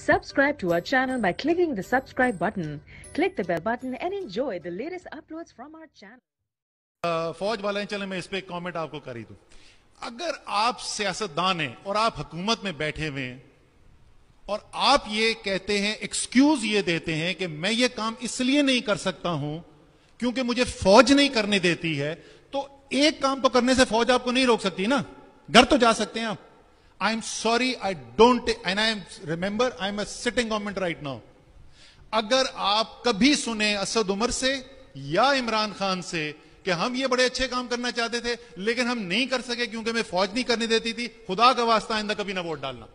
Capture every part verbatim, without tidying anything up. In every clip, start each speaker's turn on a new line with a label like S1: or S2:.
S1: Subscribe to our channel by clicking the subscribe button. Click the bell button and enjoy the latest uploads from our channel.
S2: uh, फौज वाले हैं, चले मैं इस पे एक कमेंट आपको कर ही दूं। अगर आप सियासतदान हैं और आप हुकूमत में बैठे हुए हैं और आप ये कहते हैं, एक्सक्यूज ये देते हैं कि मैं ये काम इसलिए नहीं कर सकता हूं क्योंकि मुझे फौज नहीं करने देती है, तो एक काम तो करने से फौज आपको नहीं रोक सकती ना, घर तो जा सकते हैं आप। I am sorry, I don't, and I am remember I am a sitting government right now. अगर आप कभी सुने असद उमर से या इमरान खान से कि हम ये बड़े अच्छे काम करना चाहते थे लेकिन हम नहीं कर सके क्योंकि मैं फौज नहीं करने देती थी, खुदा का वास्ता आइंदा कभी ना वोट डालना।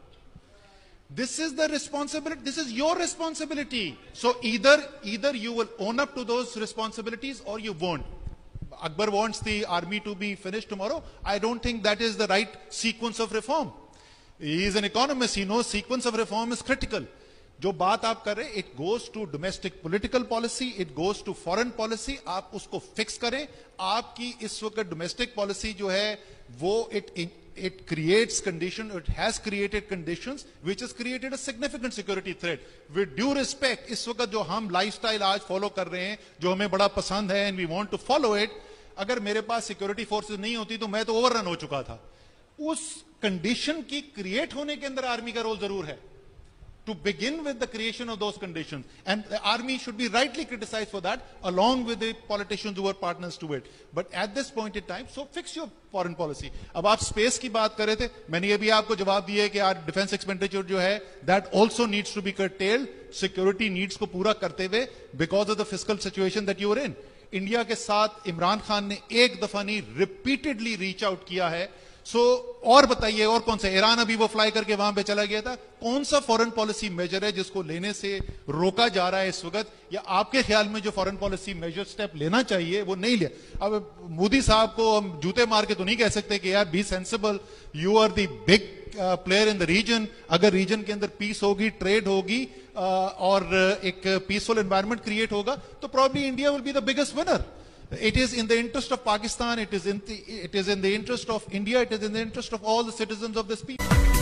S2: This is the responsibility, this is your responsibility. So either, either you will own up to those responsibilities or you won't. Akbar wants the army to be finished tomorrow. I don't think that is the right sequence of reform. He is an economist, he knows sequence of reform is critical. जो बात आप कर रहे हैं, it goes to domestic political policy, it goes to foreign policy, आप उसको fix करें। आपकी इस वक्त domestic policy जो है वो it it creates condition, it has created conditions which has created a significant security threat. With due respect, इस वक्त जो हम lifestyle आज follow कर रहे हैं, जो हमें बड़ा पसंद है and we want to follow it, अगर मेरे पास security forces नहीं होती तो मैं तो overrun हो चुका था। उस condition की create होने के अंदर आर्मी का रोल जरूर है, to begin with the creation of those conditions, and the army should be rightly criticized for that along with the politicians who are partners to it. But at this point in time, so fix your foreign policy. अब आप space की बात कर रहे थे, मैंने ये भी आपको जवाब दिया है कि यार defense expenditure जो है that also needs to be curtailed, security needs को पूरा करते हुए because of the fiscal situation that you are in. India के साथ इमरान खान ने एक दफा नहीं repeatedly reach out किया है। सो so, और बताइए और कौन सा, ईरान अभी वो फ्लाई करके वहां पे चला गया था, कौन सा फॉरेन पॉलिसी मेजर है जिसको लेने से रोका जा रहा है इस वक्त, या आपके ख्याल में जो फॉरेन पॉलिसी मेजर स्टेप लेना चाहिए वो नहीं लिया? अब मोदी साहब को हम जूते मार के तो नहीं कह सकते कि यार be sensible, you are the big player in the region. अगर रीजन के अंदर पीस होगी, ट्रेड होगी uh, और एक पीसफुल एनवायरमेंट क्रिएट होगा तो probably India will be the biggest winner. It is in the interest of Pakistan, it is in the, it is in the interest of India, it is in the interest of all the citizens of this people.